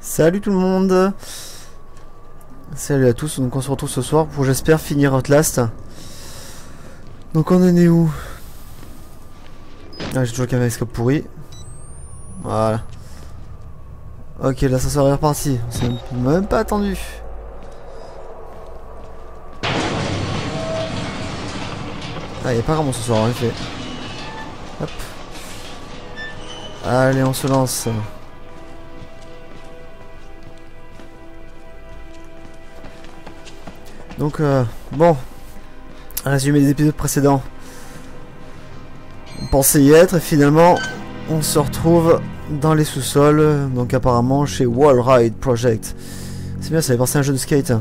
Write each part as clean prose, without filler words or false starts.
Salut tout le monde. Salut à tous, donc on se retrouve ce soir pour j'espère finir Outlast. Donc on en est où? Ah, j'ai toujours le caméscope pourri. Voilà. Ok, l'ascenseur est reparti. On s'est même pas attendu. Ah, il est pas vraiment ce soir en effet. Hop. Allez, on se lance. Donc, bon. Résumé des épisodes précédents. On pensait y être et finalement, on se retrouve dans les sous-sols. Donc, apparemment, chez Wall Ride Project. C'est bien, ça fait penser à un jeu de skate.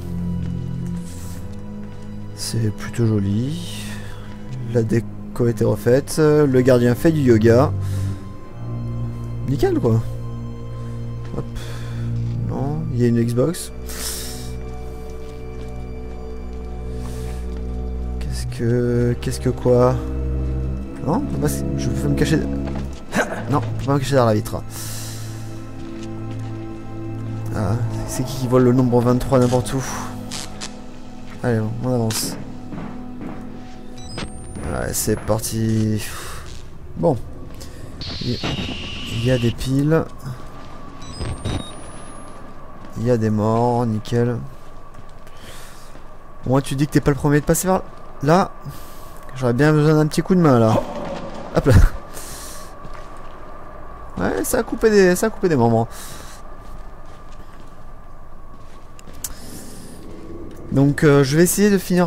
C'est plutôt joli. La déco a été refaite. Le gardien fait du yoga. Nickel, quoi. Hop. Non, il y a une Xbox. Qu'est-ce que quoi? Non, je peux me cacher. Non, je peux pas me cacher derrière la vitre. Ah, c'est qui vole le nombre 23 n'importe où? Allez, on avance. Ouais, c'est parti. Bon. Il y a des piles. Il y a des morts, nickel. Moi, tu dis que t'es pas le premier de passer par là. J'aurais bien besoin d'un petit coup de main là. Hop là. Ouais, ça a coupé des moments. Donc je vais essayer de finir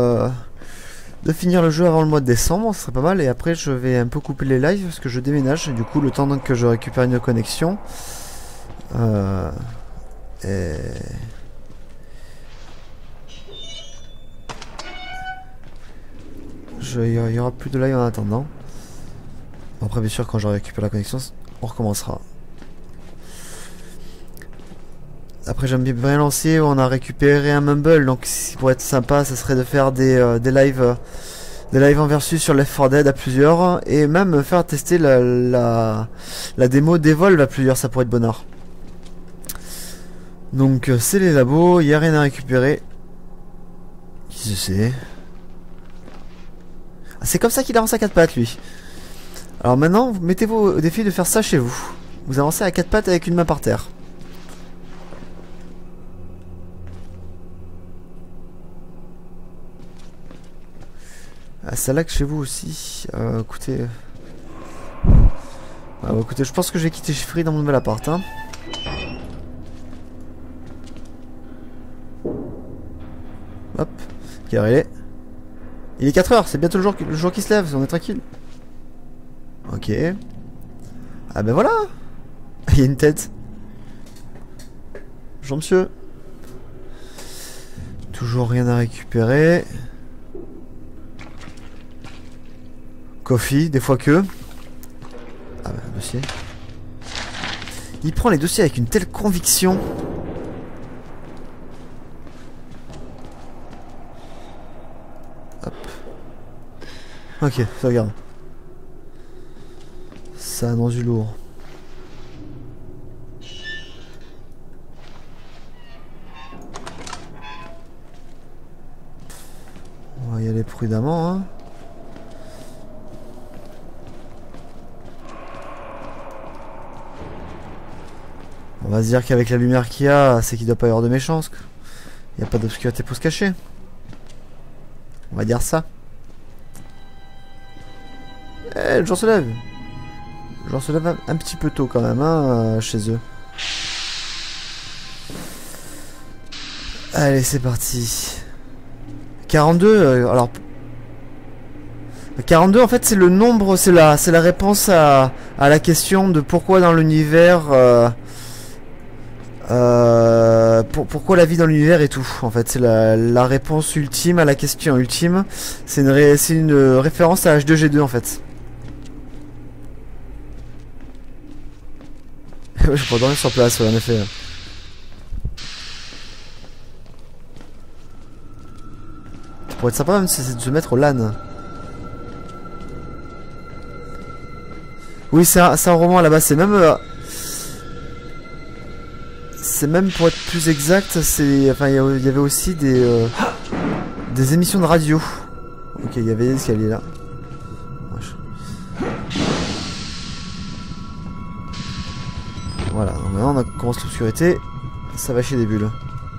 le jeu avant le mois de décembre, ce serait pas mal. Et après je vais un peu couper les lives parce que je déménage. Et du coup le temps que je récupère une connexion. Il y aura plus de live en attendant. Après bien sûr quand j'aurai récupéré la connexion, on recommencera. Après j'aime bien lancer, on a récupéré un Mumble, donc ce qui pourrait être sympa, ça serait de faire des lives en versus sur Left 4 Dead à plusieurs, et même faire tester la démo d'Evolve à plusieurs, ça pourrait être bonheur. Donc c'est les labos, il n'y a rien à récupérer. Qui sait? Ah, c'est comme ça qu'il avance à 4 pattes lui. Alors maintenant, mettez-vous au défi de faire ça chez vous. Vous avancez à 4 pattes avec une main par terre. Ah, ça lag chez vous aussi. Écoutez. Ah, bah, écoutez, je pense que je vais quitter Free dans mon nouvel appart. Hein. Hop. Quelle heure il est? Il est 4 heures, c'est bientôt le jour qui se lève, on est tranquille. Ok. Ah ben voilà. Il y a une tête. Bonjour monsieur. Toujours rien à récupérer. Coffee, des fois que. Ah ben, dossier. Il prend les dossiers avec une telle conviction. Hop. Ok, sauvegarde. Ça annonce du lourd. On va y aller prudemment, hein. On va se dire qu'avec la lumière qu'il y a, c'est qu'il doit pas y avoir de méchants. Il n'y a pas d'obscurité pour se cacher. On va dire ça. Eh, le jour se lève. Le jour se lève un petit peu tôt quand même, hein, chez eux. Allez, c'est parti. 42, alors... 42, en fait, c'est le nombre, c'est la réponse à la question de pourquoi dans l'univers... pourquoi la vie dans l'univers et tout. En fait, c'est la réponse ultime à la question ultime. C'est une référence à H2G2 en fait. Je peux dormir sur place, ouais, en effet. Ça pourrait être sympa même si c'est de se mettre au LAN. Oui, c'est un roman là-bas, c'est même... c'est même pour être plus exact, c'est, enfin il y avait aussi des émissions de radio. Ok, il y avait des escaliers là. Voilà, donc maintenant on commence l'obscurité, ça va chier des bulles.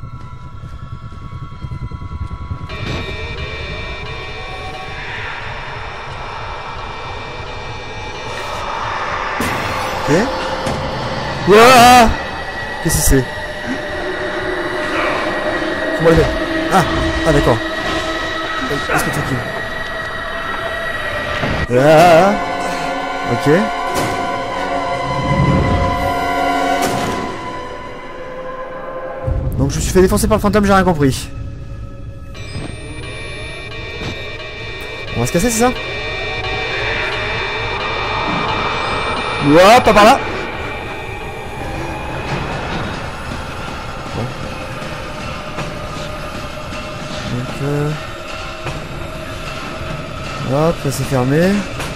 Ok. Ouah, qu'est-ce que c'est? Faut m'enlever. Ah d'accord. Est-ce que t'es qui? Ok. Donc je me suis fait défoncer par le fantôme, j'ai rien compris. On va se casser, c'est ça? Ouah, pas par là. Bon. Donc hop, là c'est fermé.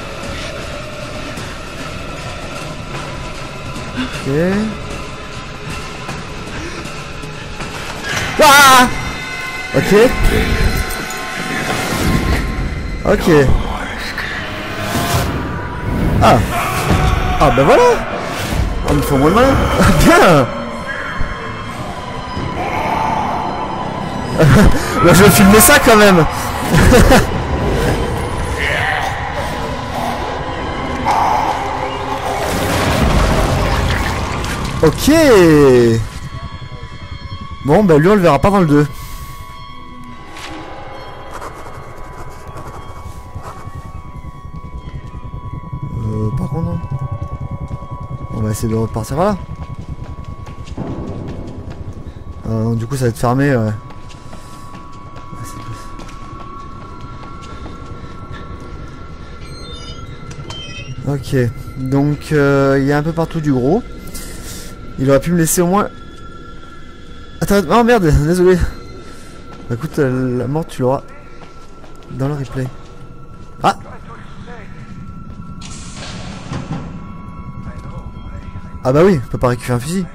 Ok. Ah, ok. Ok. Ah. Ah bah voilà. On me fait moins de malin. Bien. Là je vais filmer ça quand même. Ok. Bon bah lui on le verra pas dans le 2. Par contre non. On va essayer de repartir par là. Du coup ça va être fermé. Ouais. Ok, donc il y a un peu partout du gros. Il aurait pu me laisser au moins... Attends, oh merde, désolé. Bah écoute, la mort tu l'auras dans le replay. Ah. Ah bah oui, on peut pas récupérer un fusil.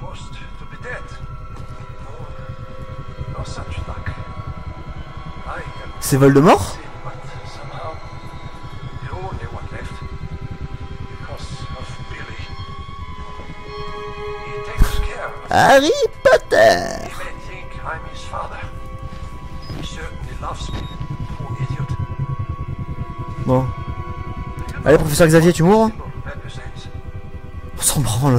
C'est Voldemort? Harry Potter. Bon. Allez, professeur Xavier, tu mourras? On s'en branle.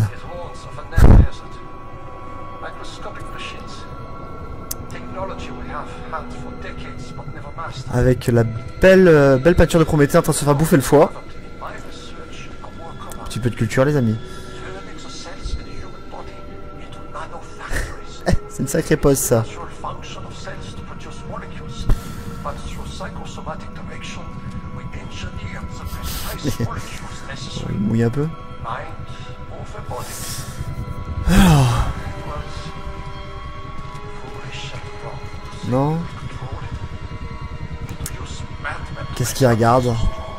Avec la belle peinture de Prométhée en train de se faire bouffer le foie. Un petit peu de culture, les amis. C'est une sacrée pause, ça. On mouille un peu. Alors. Non. Qu'est-ce qu'il regarde?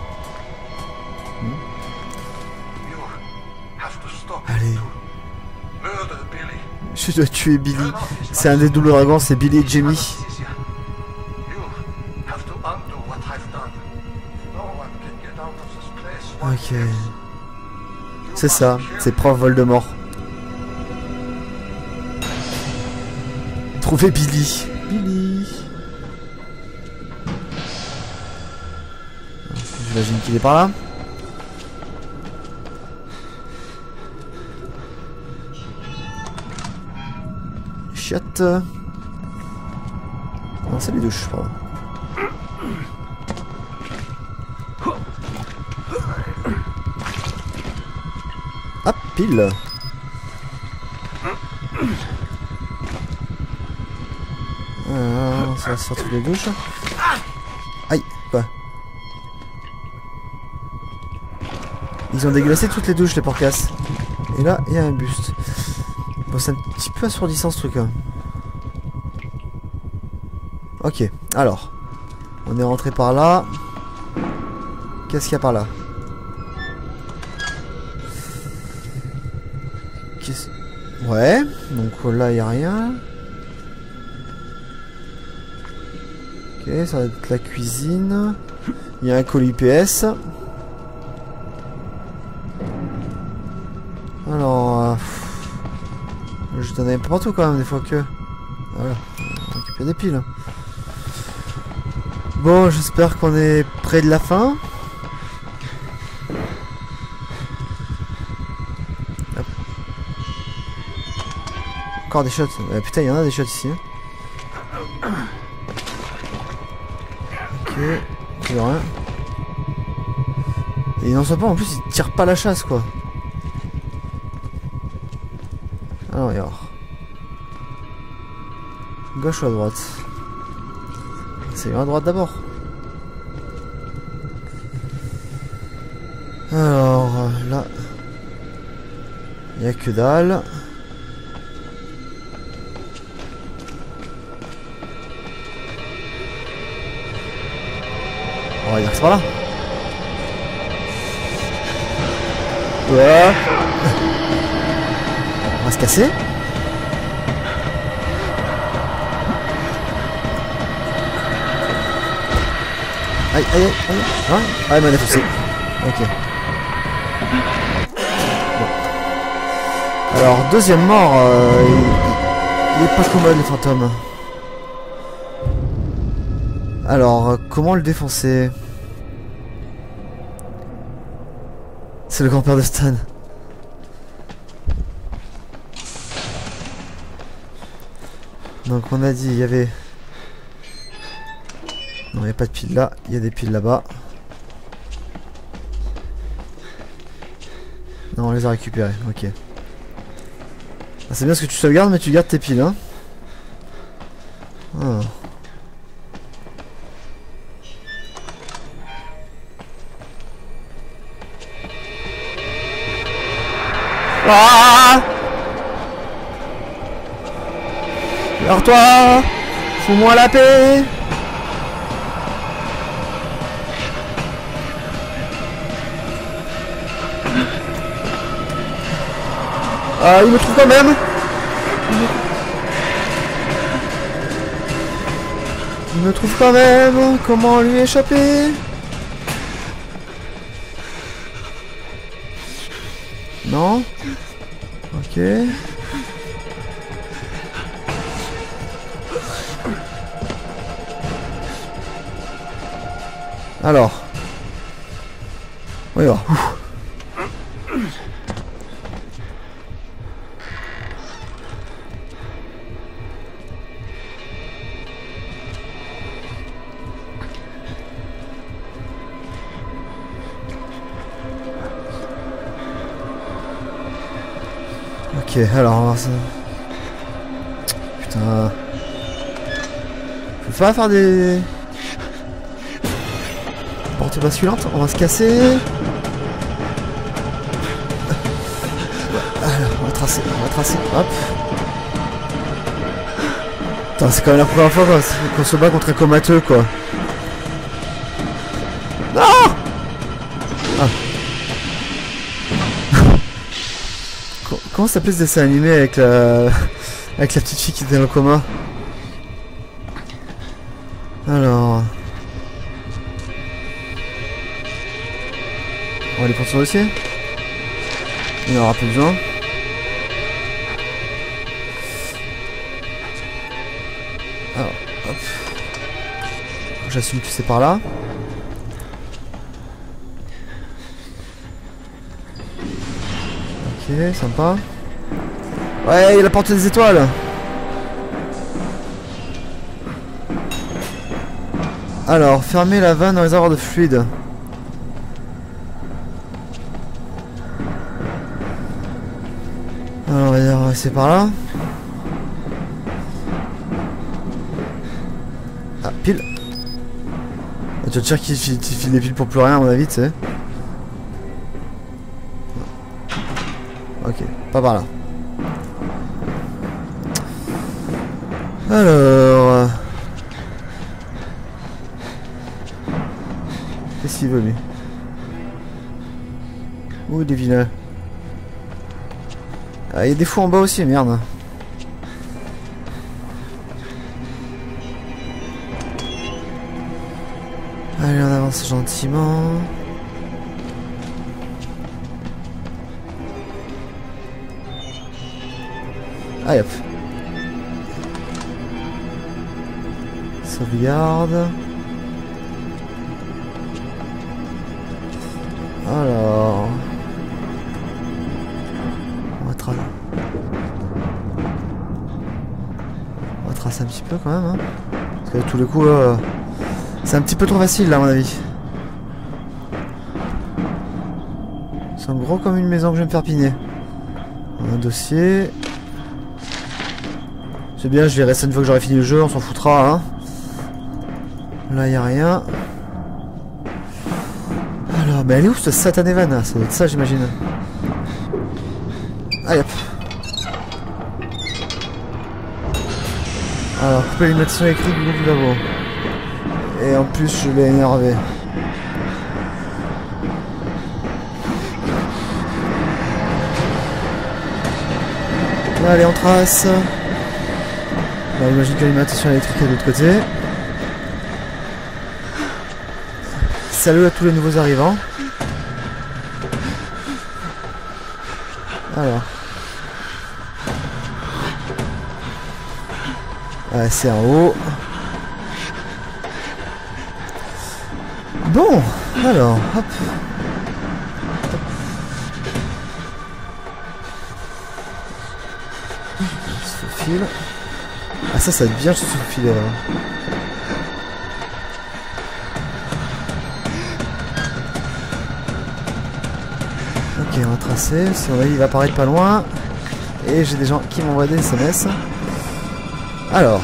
Allez. Je dois tuer Billy. C'est un des doubles dragons, c'est Billy et Jamie. Ok. C'est ça, c'est prof Voldemort. Trouver Billy. Billy. J'imagine qu'il est par là. Chiotte. Non, c'est les douches, pardon. Hop, pile. Ça va sortir les douches. Aïe, quoi? Ils ont déglacé toutes les douches, les porcasses. Et là, il y a un buste. Bon, c'est un petit peu assourdissant ce truc là. Ok, alors. On est rentré par là. Qu'est-ce qu'il y a par là? Ouais, donc là il y a rien. Ok, ça va être la cuisine. Il y a un colis PS. Alors, je t'en avais pas partout quand même des fois que. Voilà, on récupère des piles. Bon, j'espère qu'on est près de la fin. Hop. Encore des shots. Putain, il y en a des shots ici. Hein. Ok, plus rien. Et non seulement en plus il tire pas la chasse quoi. Alors regarde. Gauche ou à droite? C'est à droite d'abord. Alors là. Il n'y a que dalle. On va dire que c'est par là. Ouais. On va se casser. Aïe, aïe, aïe. Hein? Ah, il m'a défoncé. Ok. Bon. Alors, deuxième mort. Il est pas commode, les fantômes. Alors, comment le défoncer? C'est le grand-père de Stan. Donc on a dit il y avait... Non, il n'y a pas de piles là, il y a des piles là-bas. Non, on les a récupérées, ok. Ah, c'est bien ce que tu sauvegardes, mais tu gardes tes piles, hein. Ah. Ah! Alors toi, fous-moi la paix. Ah, il me trouve quand même. Il me trouve quand même. Comment lui échapper? Non. Ok. Alors. Oui, alors. Ok, alors on va voir ça. Putain. Je peux pas faire des... portes basculantes, on va se casser. Alors, on va tracer, hop. Putain, c'est quand même la première fois qu'on se bat contre un comateux, quoi. Non! Ah. Comment s'appelait ce dessin animé avec la... avec la petite fille qui était dans le coma? Alors... on va aller prendre son dossier. Il n'en aura plus besoin. Alors, hop. J'assume que c'est par là. Ok, sympa. Ouais, il a la porte des étoiles. Alors, fermer la vanne dans les réservoirs de fluide. Alors, on va dire, c'est par là. Ah, pile. Ah, tu vas te dire qu'il file des piles pour plus rien, à mon avis, tu sais. Ok, pas par là. Alors... qu'est-ce qu'il veut, lui? Ouh, des vilains. Ah, il y a des fous en bas aussi, merde. Allez, on avance gentiment. Allez hop. Sauvegarde. Alors. On va tracer un petit peu quand même. Hein. Parce que tous les coups, c'est un petit peu trop facile là à mon avis. C'est gros comme une maison que je vais me faire piner. Un dossier. C'est bien, je vais rester une fois que j'aurai fini le jeu, on s'en foutra. Hein. Là, il n'y a rien. Alors, mais elle est où cette satanée vanne? Ça doit être ça, j'imagine. Allez hop. Alors, couper l'animation écrite du groupe d'abord. Et en plus, je l'ai énervé. Là, allez, on trace. Là, j'imagine que l'alimentation électrique est de l'autre côté. Salut à tous les nouveaux arrivants. Alors. Ouais, c'est en haut. Bon, alors, hop. Je se faufile. Ah ça va être bien, je se faufile. Ok, on va tracer. Si on va, il va apparaître pas loin. Et j'ai des gens qui m'envoient des SMS. Alors.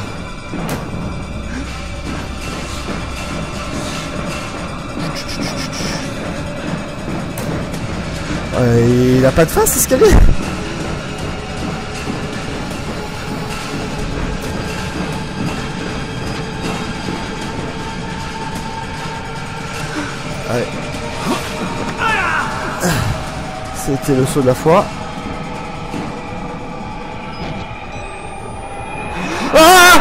Il a pas de fin cet escalier. Allez. C'était le saut de la foi. Ah!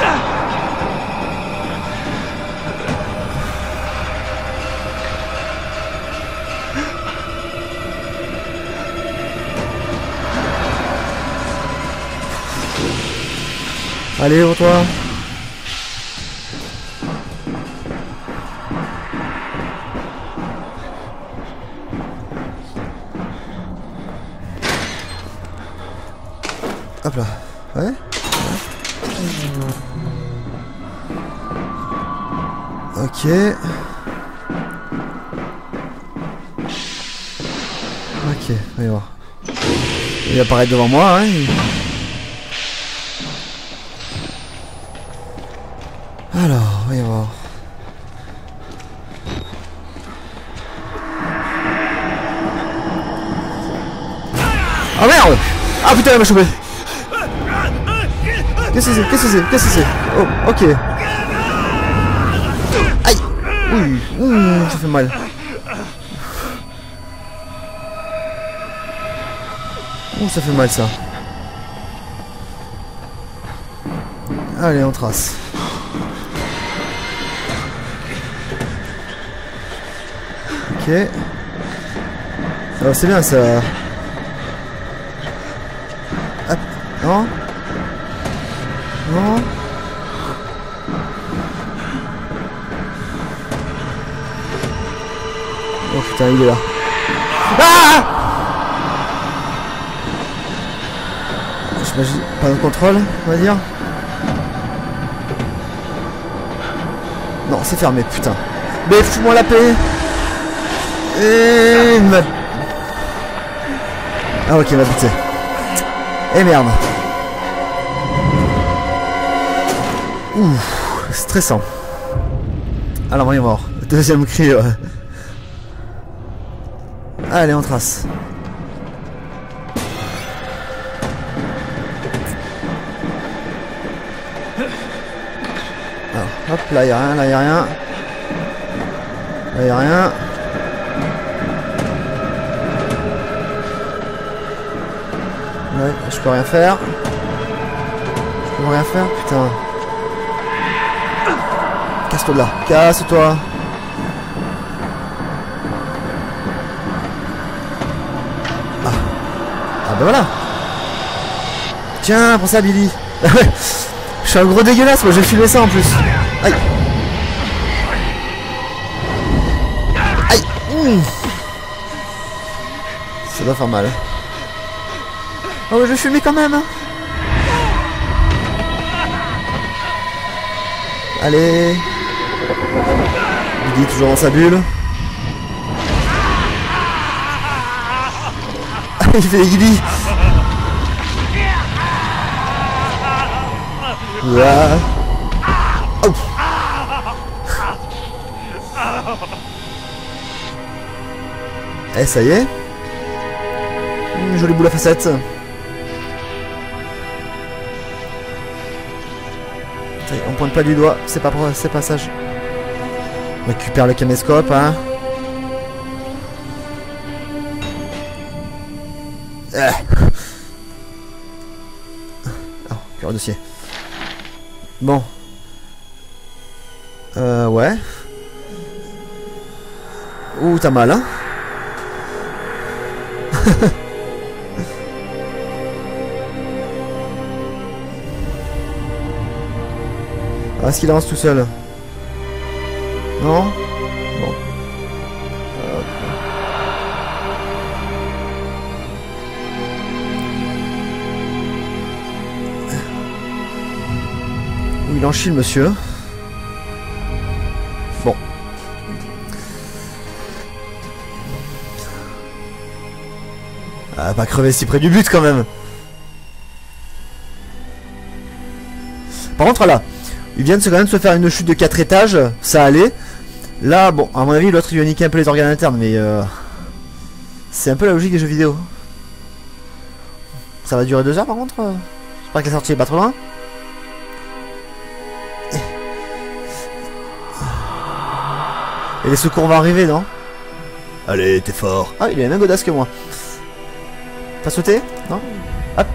Allez, ouvre-toi. Hop là. Ouais. Ok. Ok, voyons voir. Il apparaît devant moi, hein. Alors, voyons voir. Ah merde! Ah putain, elle m'a chopé! Qu'est-ce que c'est? Qu'est-ce que c'est? Qu'est-ce que c'est? Oh, ok. Aïe! Oui, ça fait mal. Ouh, ça fait mal ça. Allez, on trace. Ok. Alors c'est bien ça. Hop. Non. Non. Oh putain, il est là. Ah! J'imagine pas de contrôle, on va dire. Non, c'est fermé, putain. Mais fous-moi la paix. Et ma... Ah ok, il m'a buté. Et merde. Ouh, stressant. Alors voyons voir. Deuxième cri. Allez, on trace. Alors, hop, là, il n'y a rien, là, il n'y a rien. Là, il n'y a rien. Là, Ouais, je peux rien faire. Je peux rien faire, putain. Casse-toi de là. Casse-toi. Ah. Ah bah voilà. Tiens, prends ça Billy. Je suis un gros dégueulasse, moi j'ai filmé ça en plus. Aïe. Aïe. Ça doit faire mal. Oh, je vais fumer quand même. Allez. Billy toujours dans sa bulle. Il fait des guillis. Ouah. Oh. Eh, ça y est. Jolie boule à facettes. On pointe pas du doigt, c'est pas sage. On récupère le caméscope, hein. Oh, cœur de dossier. Bon. Ouais. Ouh, t'as mal, hein. Ah, est-ce qu'il avance tout seul? Non? Bon. Il en chie le monsieur. Bon. Ah, pas crever si près du but quand même. Par contre là, ils viennent quand même se faire une chute de 4 étages, ça allait. Là, bon, à mon avis, l'autre il va niquer un peu les organes internes, mais c'est un peu la logique des jeux vidéo. Ça va durer 2 heures par contre. J'espère que la sortie est pas trop loin. Et les secours vont arriver, non? Allez, t'es fort. Ah, il a la même audace que moi. T'as sauté? Non? Hop.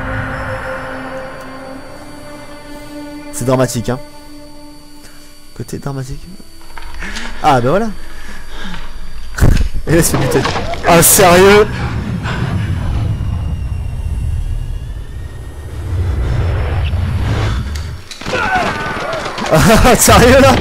C'est dramatique, hein. Côté dramatique. Ah, ben voilà. Et là, c'est buté. Ah, sérieux? Ah, sérieux là?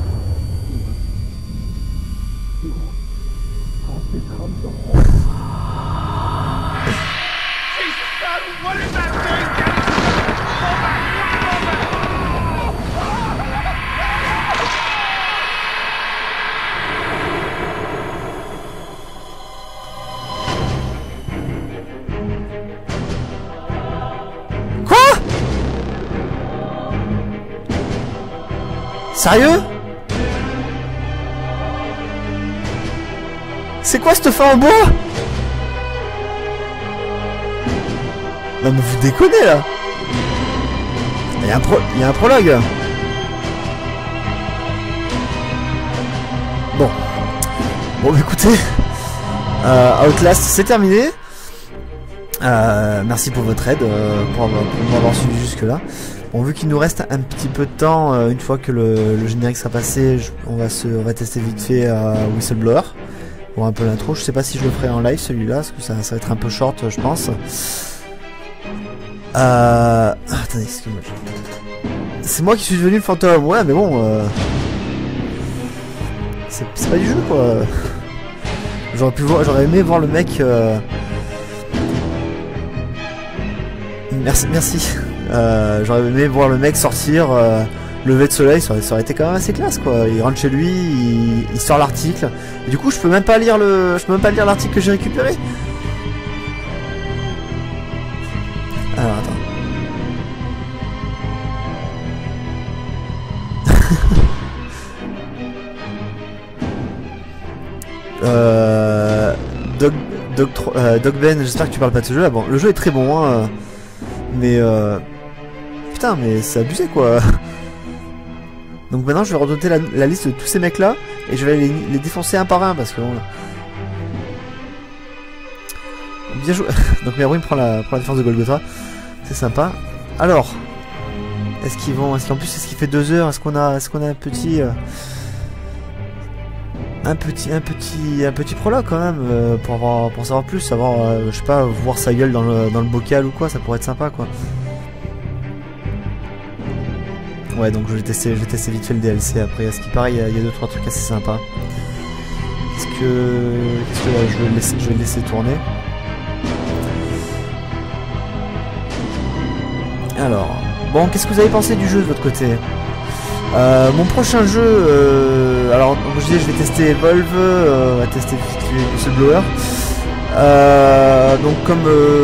Sérieux? C'est quoi cette fin en bois? Non mais vous déconnez là. Il y a un prologue. Bon. Bon écoutez, Outlast c'est terminé. Merci pour votre aide, pour m'avoir suivi jusque là. Bon, vu qu'il nous reste un petit peu de temps, une fois que le générique sera passé, on va tester vite fait Whistleblower. Pour un peu l'intro, je sais pas si je le ferai en live celui-là, parce que ça va être un peu short, je pense. Attendez, excusez-moi. C'est moi qui suis devenu le fantôme, ouais, mais bon. C'est pas du jeu, quoi. J'aurais aimé voir le mec. Merci. J'aurais aimé voir le mec sortir, lever de soleil, ça aurait été quand même assez classe quoi. Il rentre chez lui, il sort l'article. Du coup, je peux même pas lire l'article que j'ai récupéré. Alors attends. Doc Ben, j'espère que tu parles pas de ce jeu là. Bon, le jeu est très bon, hein, mais putain, mais c'est abusé quoi. Donc maintenant, je vais redonner la liste de tous ces mecs là et je vais les défoncer un par un parce que bon. bien joué. Donc Meruem prend la défense de Golgotha. C'est sympa. Alors, est-ce qu'ils vont... Est-ce qu'en plus, est-ce qu'il fait 2 heures? Est-ce qu'on a un petit... un petit prologue quand même pour savoir plus, savoir, je sais pas, voir sa gueule dans le bocal ou quoi, ça pourrait être sympa quoi. Ouais, donc je vais tester vite fait le DLC après. À ce qui paraît, il y a 2-3 trucs assez sympas. Est-ce que là, je vais le laisser tourner. Alors, bon, qu'est-ce que vous avez pensé du jeu de votre côté? Mon prochain jeu, alors comme je disais, je vais tester Evolve, on va tester Whistleblower. Donc comme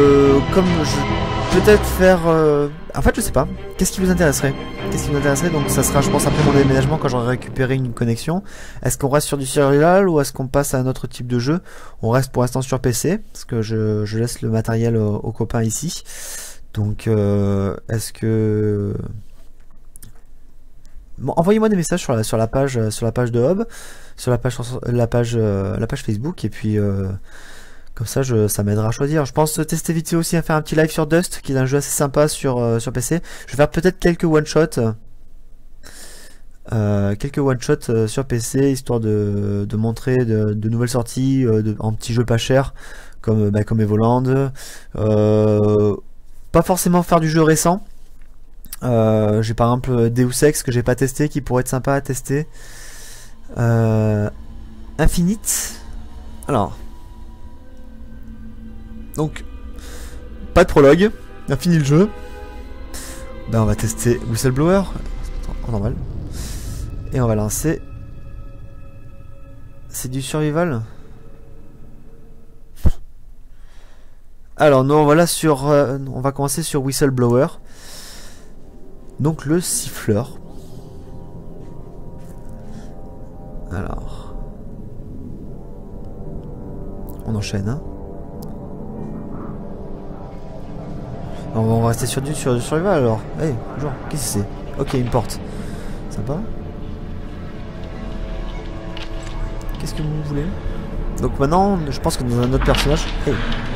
je peut-être faire, en fait je sais pas. Qu'est-ce qui vous intéresserait? Donc ça sera, je pense, après mon déménagement quand j'aurai récupéré une connexion. Est-ce qu'on reste sur du survival ou est-ce qu'on passe à un autre type de jeu? On reste pour l'instant sur PC parce que je laisse le matériel aux copains ici. Donc est-ce que... Bon, envoyez-moi des messages sur la page de Hub, sur la page Facebook, et puis comme ça ça m'aidera à choisir. Je pense tester vite fait aussi à faire un petit live sur Dust, qui est un jeu assez sympa sur PC. Je vais faire peut-être quelques one shots sur PC, histoire de montrer de nouvelles sorties en petits jeux pas chers comme Evoland. Pas forcément faire du jeu récent. J'ai par exemple Deus Ex que j'ai pas testé, qui pourrait être sympa à tester. Infinite. Alors, donc pas de prologue, on a fini le jeu. Ben on va tester Whistleblower en normal et on va lancer. C'est du survival. Alors non, voilà sur on va commencer sur Whistleblower. Donc le siffleur. Alors, on enchaîne. Hein. On va rester sur du survival alors. Hey, bonjour. Qu'est-ce que c'est? Ok, une porte. Sympa. Qu'est-ce que vous voulez? Donc maintenant, je pense que dans un autre personnage. Hey.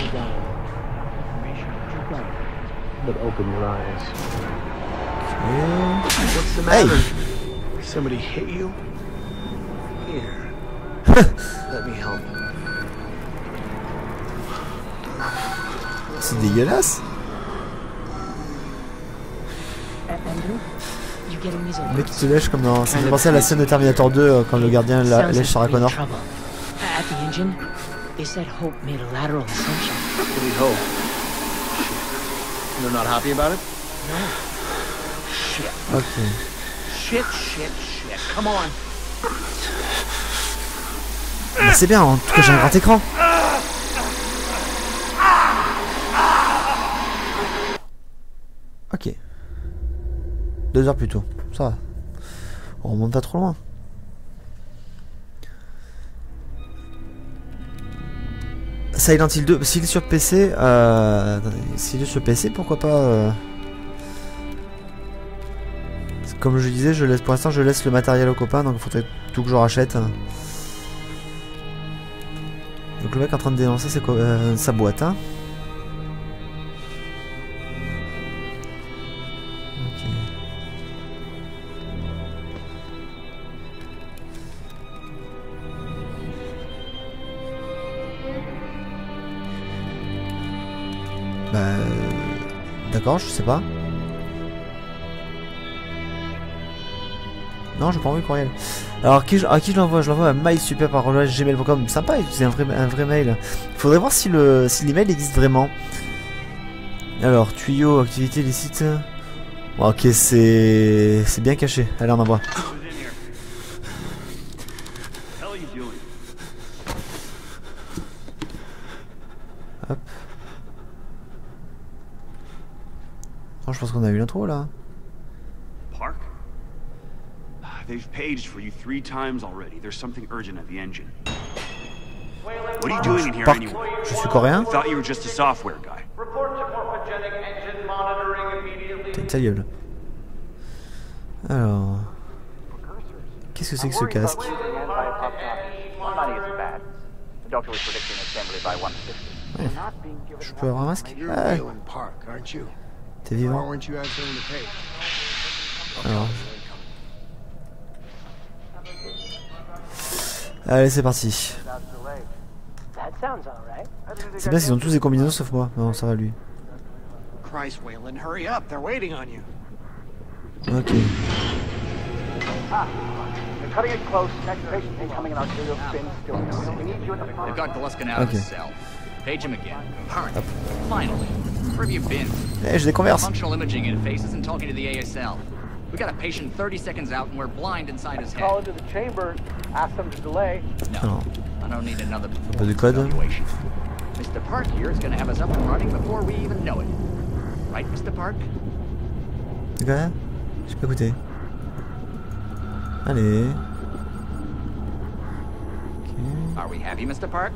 What's the matter? Hey. Somebody hit you? Here. Let me help. C'est dégueulasse. Le mec qui te lèche comme dans... Ça fait penser à la scène de Terminator 2 quand le gardien lèche Sarah Connor. At the engine, they said Hope made a lateral ascension. What do you hope? They're not happy about it? No. Shit. Ok. Shit. Come on. Bah c'est bien, en tout cas j'ai un grand écran. Ok. 2 heures plus tôt. Ça va. On remonte pas trop loin. Silent Hill 2, s'il est sur PC, s'il est sur PC, pourquoi pas comme je disais, pour l'instant je laisse le matériel aux copains, donc il faudrait tout que je rachète. Donc le mec est en train de dénoncer sa boîte. Hein. Ok. Bah... D'accord, je sais pas. Non, j'ai pas envie de courriel. Alors, à qui je l'envoie? Je l'envoie à mailsuper@gmail.com. Sympa, c'est un vrai mail. Faudrait voir si l'email existe vraiment. Alors, tuyau, activité illicite. Bon, ok, c'est bien caché. Allez, on envoie. Hop. Non, je pense qu'on a eu l'intro là. They've paged for you 3 times already. There's something urgent at the engine. What are you doing in here anyway? Je suis coréen. I thought you were just a software guy. Ta gueule. Alors... Qu'est-ce que c'est que ce casque? Ouais. Je peux avoir un masque? You're Ouais. Wayland Park, aren't you? T'es Why vivant? weren't you answering the page? Alors. Allez, c'est parti. C'est bien s'ils ont tous des combinaisons sauf moi. Non, ça va lui. Christ, Wayland, hurry up. They're waiting on you. Ok. They're cutting it close. Next patient incoming in arterial spin stillness. We need you at the front. They've got Gluskin out of his cell. Page him again. Hurry. Finally. Where have you been? Eh, j'ai des converses. Functional imaging interface isn't talking to the ASL. We got a patient 30 seconds out and we're blind inside his Call head. into the chamber. Ask them to delay. No, Alors. I don't need another Pas de code. evaluation. Mr. Park here is going to have us up and running before we even know it. Right, Mr. Park? C'est quoi? J'ai pas écouté. Allez. Ok. Are we happy, Mr. Park?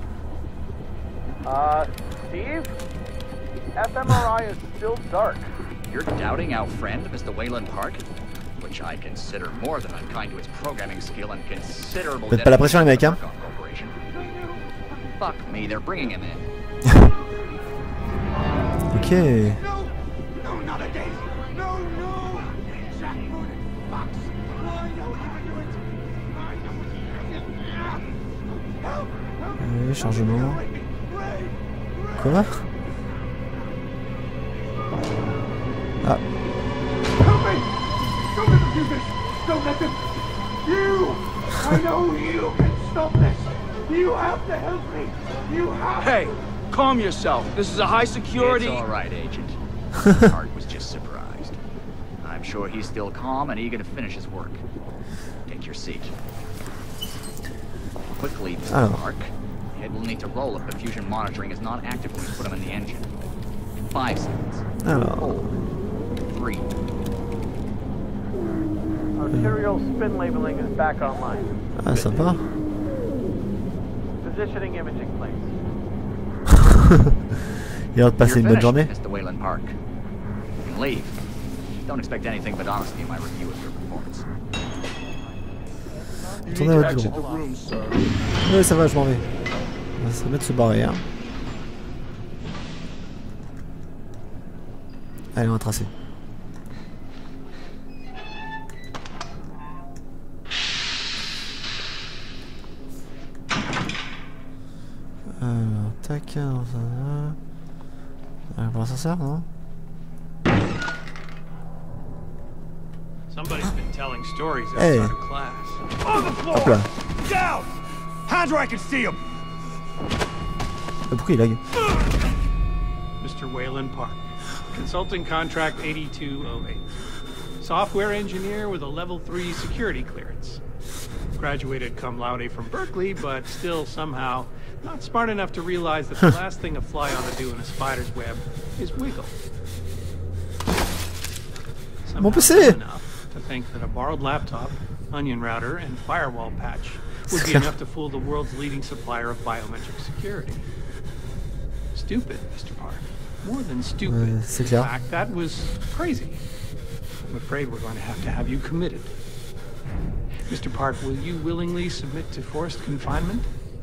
Steve? fMRI is still dark. You're doubting our friend, Mr. Wayland Park? Which I consider more than unkind to his programming skill and considerable Faites pas la pression, les mecs, hein. dedication to the Corporation. Fuck me, they're bringing him in. Ok. No! No, not a daisy! No, no! Jack Gordon, Fox! I know what you're doing to me! I know what you're doing! Help! Help! Allez, chargement. Ray! Ray! Quoi? Ah. Help me! Don't let them do this! Don't let them... You! I know you can stop this! You have to help me! You have Hey, calm yourself. This is a high security... It's all right, Agent. Mr. Park was just surprised. I'm sure he's still calm and eager to finish his work. Take your seat. Quickly, Mr. Alors. Park. Head will need to roll if the fusion monitoring is not active when we put him in the engine. 5 seconds. Alors. 4, 3. Arterial spin labeling is back online. Ah, sympa. Positioning imaging, please. Il a l'air de passer une bonne journée. Mr. Wayland Park. You can leave. Don't expect anything but honesty in my review of your performance. Tournez à votre bureau. Ouais, ça va, je m'en vais. On va se remettre de se barrer, hein. Allez, on va tracer. Alors, tac, pour l'ascenseur, non? Somebody's been telling stories Hey. outside of class. On the floor! Hop là. Down! Hands where I can see them! Pourquoi il lag? Mr. Wayland Park, consulting contract 8208. Software engineer with a level 3 security clearance. Graduated cum laude from Berkeley, but still somehow not smart enough to realize that the last thing a fly ought to do in a spider's web is wiggle. Mon PC! Somehow dumb enough to think that a borrowed laptop, onion router, and firewall patch would be enough to fool the world's leading supplier of biometric security. Stupid, Mr. Park. More than stupid. C'est In clair. fact, that was crazy. I'm afraid we're going to have you committed. Mr. Park, will you willingly submit to forced confinement?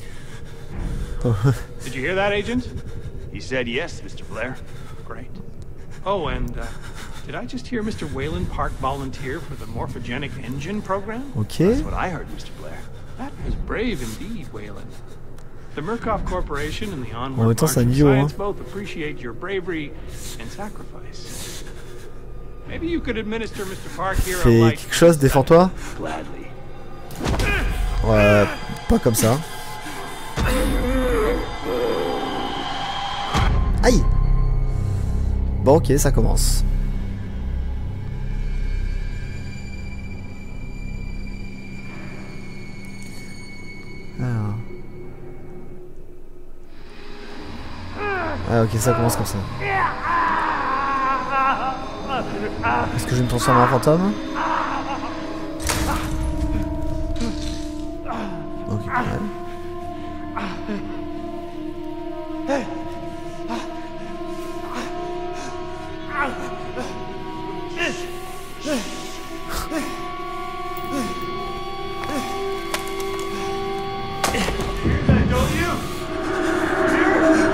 Did you hear that, Agent? He said yes, Mr. Blair. Great. Oh, and did I just hear Mr. Wayland Park volunteer for the morphogenic engine program? Ok. That's what I heard, Mr. Blair. That was brave indeed, Wayland. The Murkoff Corporation and the En Onward même temps, March c'est un of idiot, hein. Science both appreciate your bravery and sacrifice. Maybe you could administer Mr. Park here a Fais light... quelque chose, défends-toi. Gladly. Ouais, pas comme ça. Aïe! Bon, ok, ça commence. Alors. Ah, ok, ça commence comme ça. Est-ce que je vais me transformer en fantôme? Ok, ouais.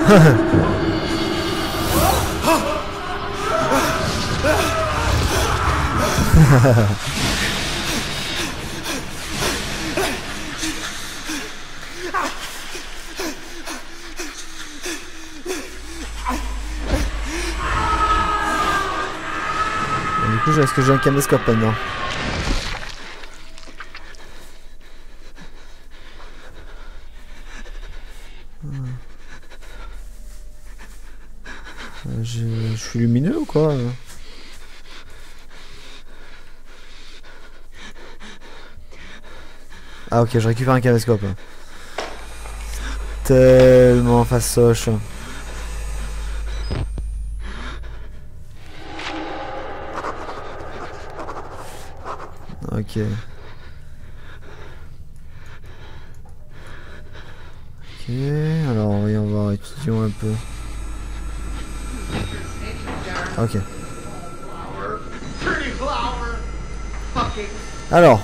Du coup, est-ce que j'ai un caméscope maintenant? Je suis lumineux ou quoi? Ah ok, je récupère un caméscope. Tellement fastoche. Ok. Ok, alors voyons voir, étudions un peu. Ok. Alors.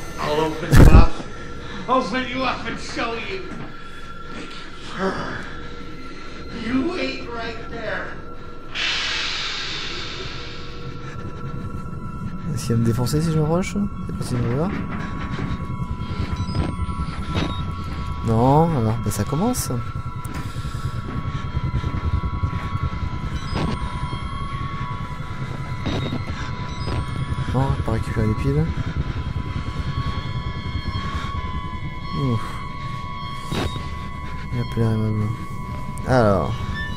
Open you up and show you. You wait right there. Est-ce qu'il va me défoncer si je me rush? C'est possible là? Non, alors ben ça commence. Non, pas récupérer les piles. Ouf. Il a plaire aimable. Alors.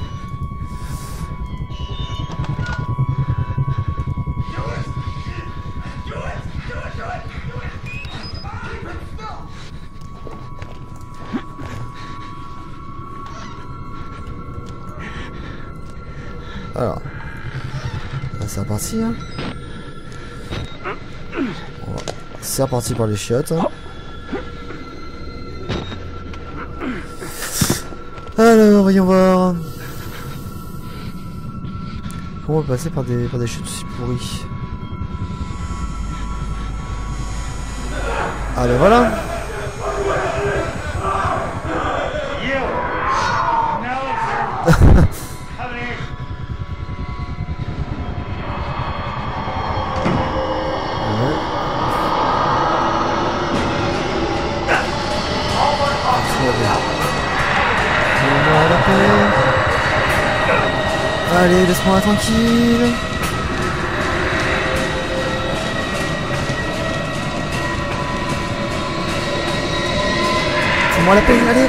Alors. Bah, c'est reparti, hein. C'est reparti par les chiottes. Alors, voyons voir. Comment on va passer par des chutes aussi pourries? Ah ben voilà. Allez, laisse-moi tranquille. Fais-moi la peine, allez.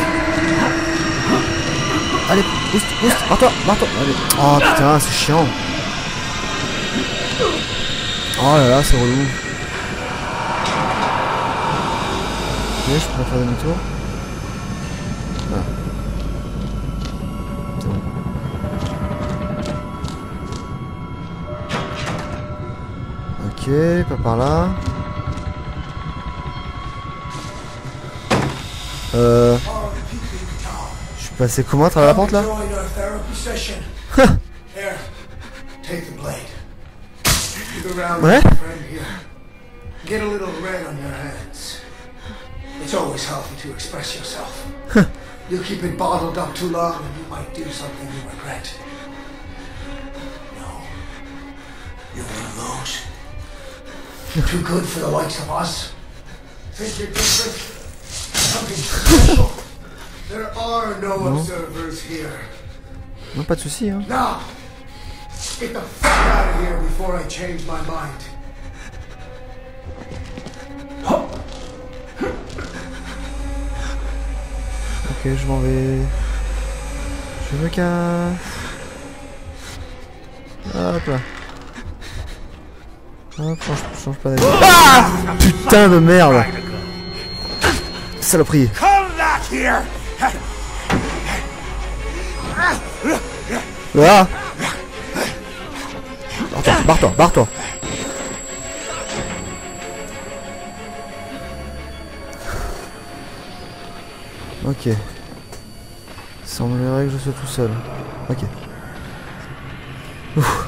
Allez, boost, barre-toi. Allez. Oh putain, c'est chiant. Oh là là, c'est relou. Ok, je pourrais faire demi-tour. Ah. C'est bon. Ok, pas par là. Je suis passé comment à travers la porte là? Ouais. Get a little red on your hands. It's always healthy to express yourself. You keep it bottled up too long and you might do something you regret. No. You're one of those. You're too good for the likes of us. Think you're different? Something special. There are no observers here. Non, pas de soucis, hein. Now, get the fuck out of here before I change my mind. Ok, je m'en vais. Je me casse. Hop là. Hop, je change pas d'avis. Ah putain de merde. Saloperie. Ah. Barre-toi. Ok. Il semblerait que je sois tout seul. Ok. Ouf.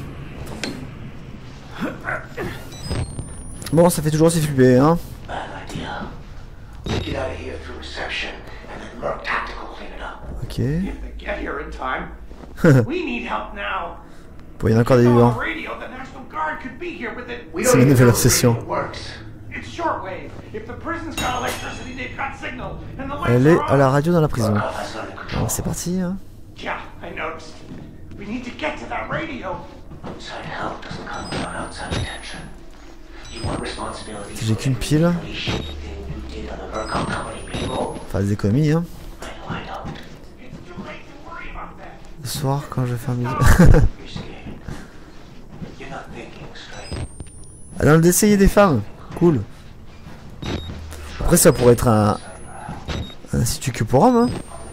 Bon, ça fait toujours aussi flipper, hein. Ok. Ok. If they get here in time, we need help now. Bon, il y en a encore des On vivants. the radio, the National Guard could be here with it. We C'est don't la even nouvelle know if the obsession. radio works. It's shortwave. If the prison's got electricity, they've got signal, and the lights Elle est are à on. la radio dans la prison. Oh, that's under control. Alors c'est parti. Hein. Yeah, I noticed. We need to get to that radio. Outside help doesn't come without outside attention. You want responsibility. J'ai qu'une pile. Enfin des économies hein. Le soir quand je vais faire mes... Ah dans le d'essayer des femmes. Cool. Après ça pourrait être un institut que pour hommes hein.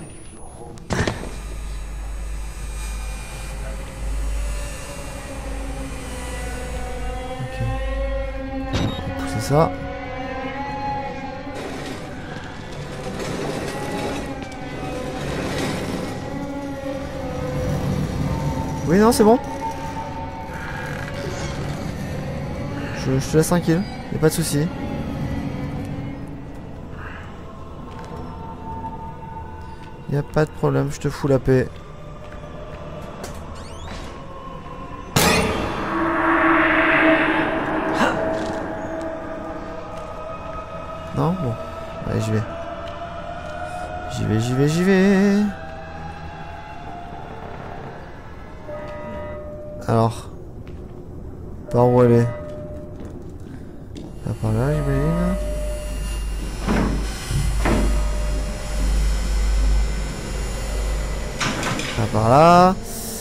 C'est ça. Oui, non, c'est bon. Je te laisse tranquille. Y'a pas de soucis. Y'a pas de problème, je te fous la paix. Non? Bon. Allez, j'y vais. J'y vais. Alors. Par où elle est? Là, par là, j'imagine. Là, par là.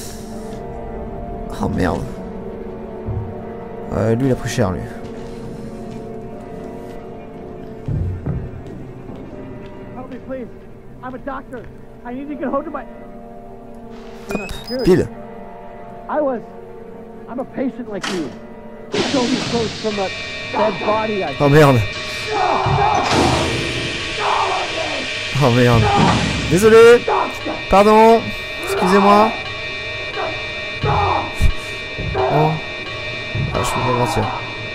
Oh merde. Lui, il a pris cher, lui. Please, I'm a doctor. I need to get hold of my... Pile. I'm a patient like you. Show me clothes from a dead body. Oh merde. Oh merde. Désolé. Pardon. Excusez-moi. Oh. Ah, je peux pas mentir.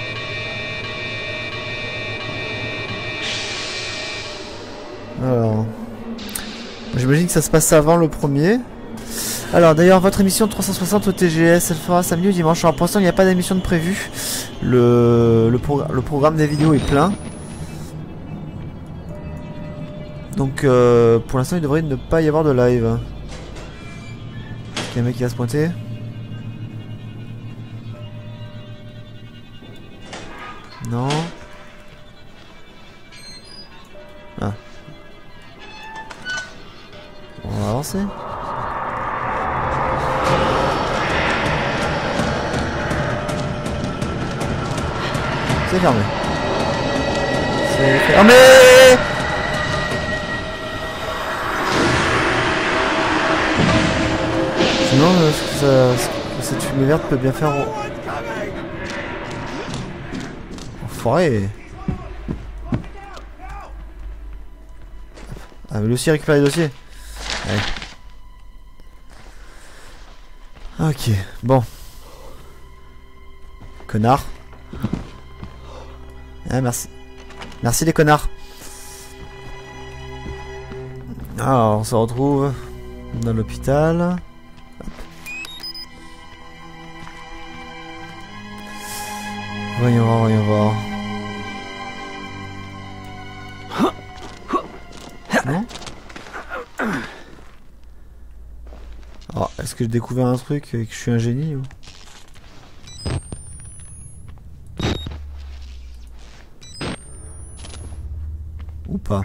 Alors, j'imagine que ça se passe avant le premier. Alors d'ailleurs votre émission 360 au TGS elle fera samedi ou dimanche. Alors pour l'instant il n'y a pas d'émission de prévu. Le programme des vidéos est plein. Donc pour l'instant il devrait ne pas y avoir de live. Il y a un mec qui va se pointer. Non. Ah. Bon, on va avancer. C'est fermé. C'est fermé. Sinon, cette fumée verte peut bien faire... Enfoiré. Ah, mais lui aussi récupère les dossiers. Allez. Ok, bon. Connard. Ah, merci. Merci les connards. Alors, on se retrouve dans l'hôpital. Voyons voir, voyons voir. Non? Alors, est-ce que j'ai découvert un truc et que je suis un génie ou... Ou pas?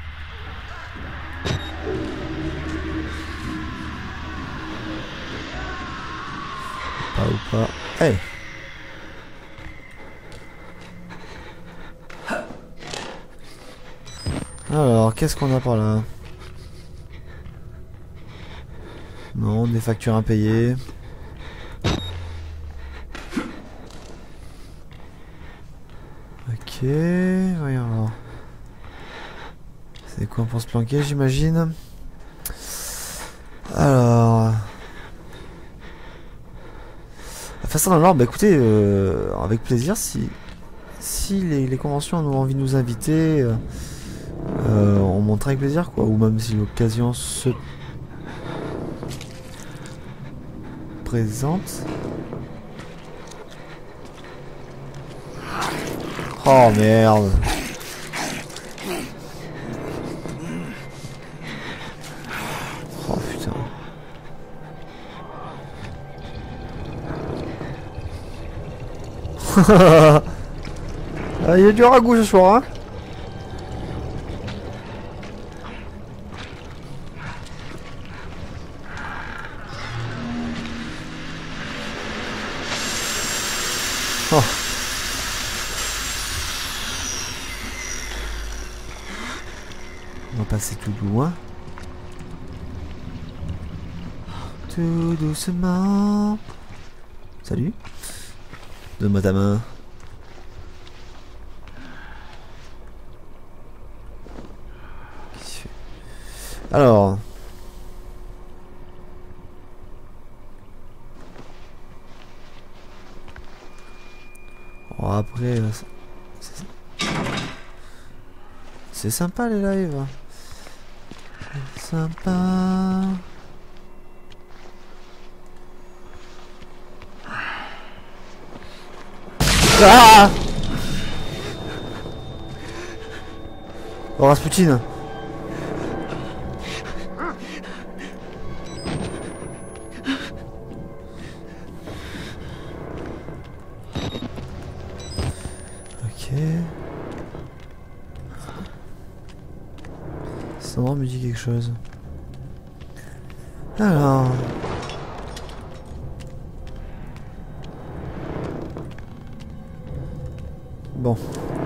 Pas ou pas? Hey! Alors, qu'est-ce qu'on a par là? Non, des factures impayées. Ok, voyons voir. C'est quoi pour se planquer, j'imagine? Alors... Enfin, ça dans l'ordre, bah écoutez, avec plaisir, si les conventions ont envie de nous inviter... on montre avec plaisir quoi, ou même si l'occasion se présente. Oh merde. Oh putain. Il y a du ragoût ce soir, hein. Oh. On va passer tout loin. Tout doucement. Salut. Donne-moi ta main. Qu'est-ce qu'il fait? Alors. Bon, après, c'est sympa les lives. Sympa. Ah! Oh, Rasputin. Ok. Sandra me dit quelque chose. Alors. Bon.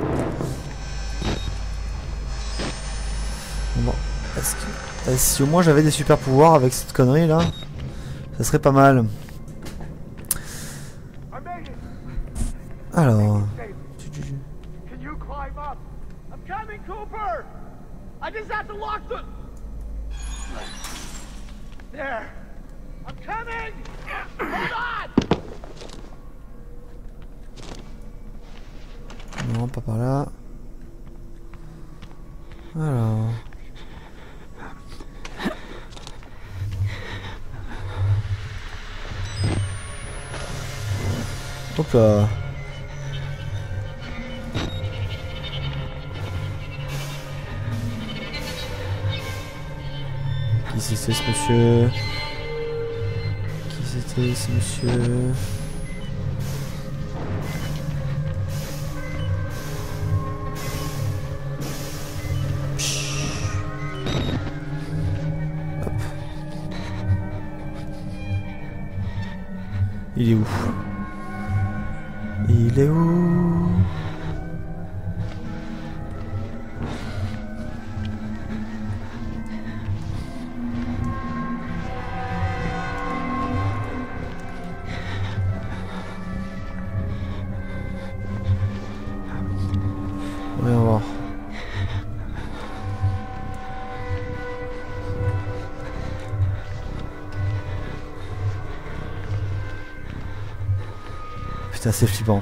Bon. Est-ce que... si au moins j'avais des super pouvoirs avec cette connerie là, ça serait pas mal. Alors. Can you climb up? I'm coming, Cooper! I just have to lock the... There! I'm coming! Hold on! Non, pas par là. Alors. Hop là. Qui c'était ce monsieur? Qui c'était ce monsieur? Hop. Il est où? Il est où? Voyons voir. Putain, c'est flippant.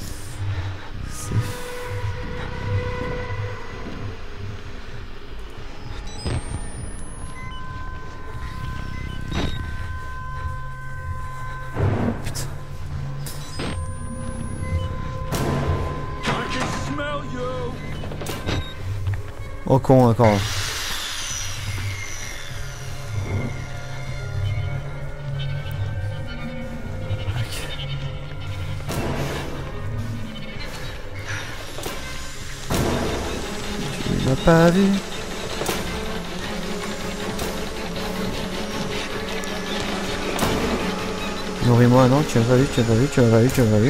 Putain. Oh con, d'accord. Tu m'as pas vu. Nourris-moi, non, tu m'as pas vu, tu m'as pas vu, tu m'as pas vu, tu m'as pas vu.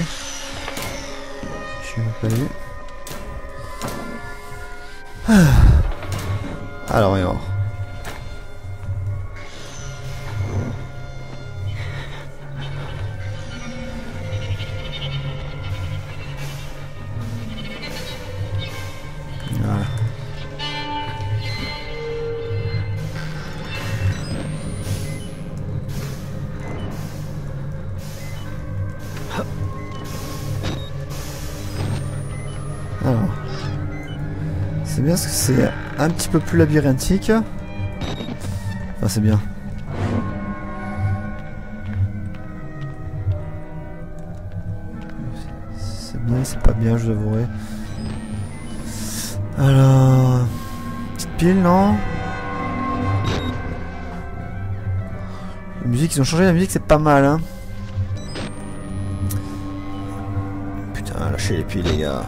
Tu m'as pas vu. Alors, voyons voir. Voilà. Alors. C'est bien parce que c'est un petit peu plus labyrinthique. Enfin, c'est bien. tourner, c'est pas bien, je vous avouerai. Alors... Petite pile, non? La musique, ils ont changé la musique, c'est pas mal, hein. Putain, lâchez les piles, les gars.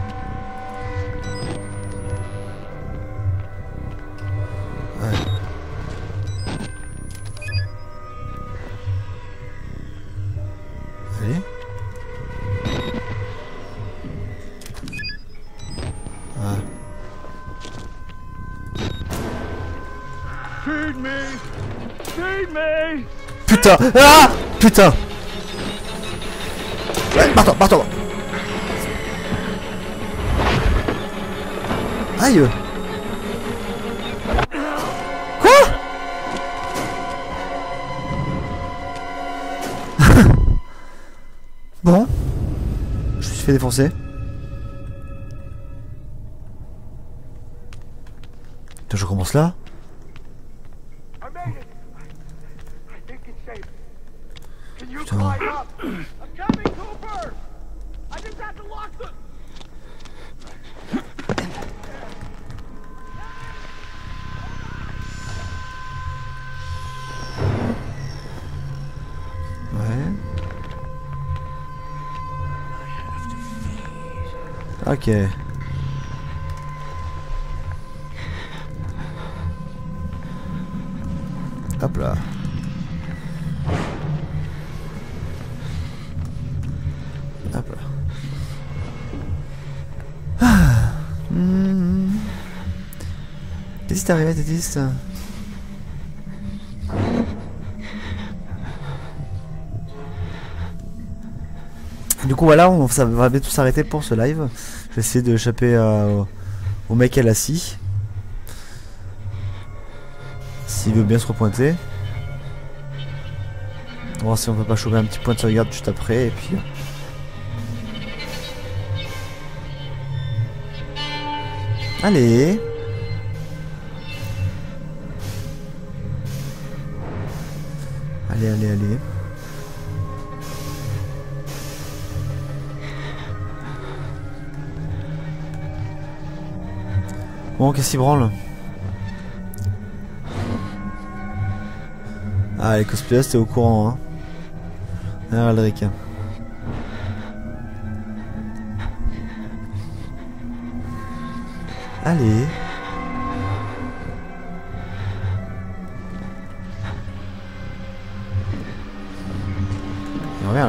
Ouais. Allez. Ah. Feed me! Feed me! Putain! Ah! Putain! Ouais, barre-toi! Aïe! Quoi? Bon. Je me suis fait défoncer. Attends, je commence là. I made it. I think it's safe. Can you Putain. climb up? I'm coming, Cooper! I just have to lock the... Ouais. Ok. Hop là. Hop là. Ah. Qu'est-ce qui t'est arrivé, Tétis? Du coup voilà, ça va bientôt s'arrêter pour ce live. Je vais essayer de échapper au mec à la scie. S'il veut bien se repointer. On va voir si on peut pas choper un petit point de sauvegarde juste après et puis... Allez. Allez. Bon, qu'est-ce qu'il branle? Ah, les cosplayers, t'es au courant, hein. Ah, Aldric. Allez. Il revient, là.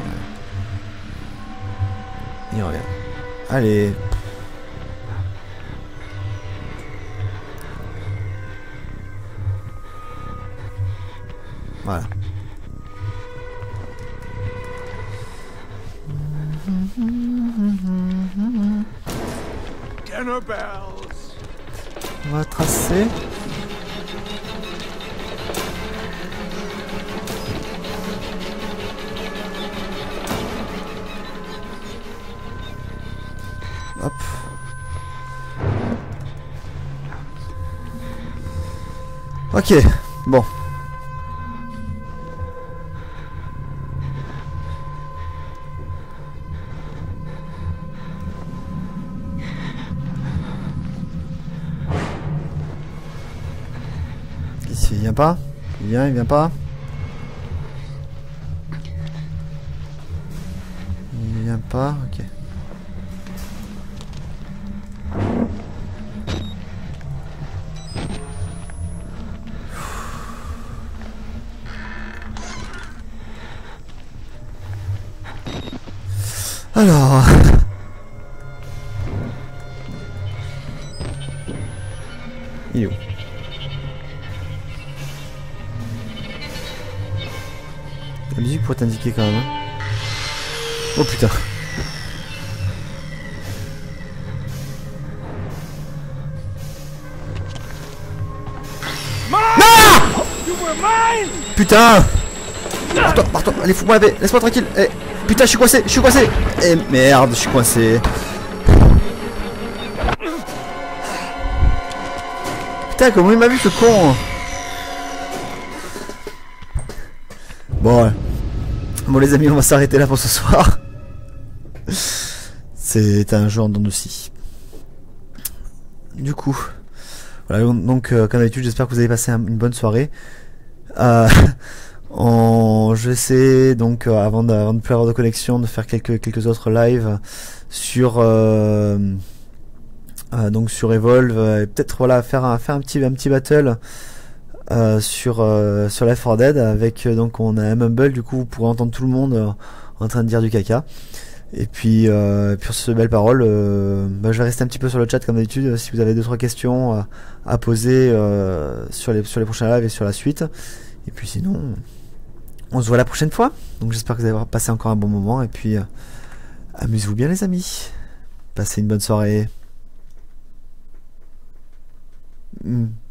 Il revient. Allez. Voilà. Dinner bells! On va tracer. Hop. Ok, bon. Il vient pas? Il vient pas? Il vient pas? Ok. Alors... Il est où? La musique pourrait t'indiquer quand même. Hein. Oh putain. Putain! Barre-toi, allez, fous-moi la paix, laisse-moi tranquille. Eh, putain, je suis coincé. Eh, merde, je suis coincé. Putain, comment il m'a vu ce con? Bon, ouais. Bon les amis, on va s'arrêter là pour ce soir. c'est un jeu en dents de scie. Du coup, voilà, donc comme d'habitude, j'espère que vous avez passé une bonne soirée. Je vais essayer donc avant de plus avoir de connexion de faire quelques autres lives sur donc sur Evolve et peut-être voilà faire un petit battle sur Left 4 Dead avec donc on a un Mumble, du coup vous pourrez entendre tout le monde en train de dire du caca. Et puis sur ce belle parole, je vais rester un petit peu sur le chat comme d'habitude si vous avez 2-3 questions à poser sur les prochains lives et sur la suite. Et puis sinon, on se voit la prochaine fois. Donc j'espère que vous allez passé encore un bon moment. Et puis amusez-vous bien les amis. Passez une bonne soirée.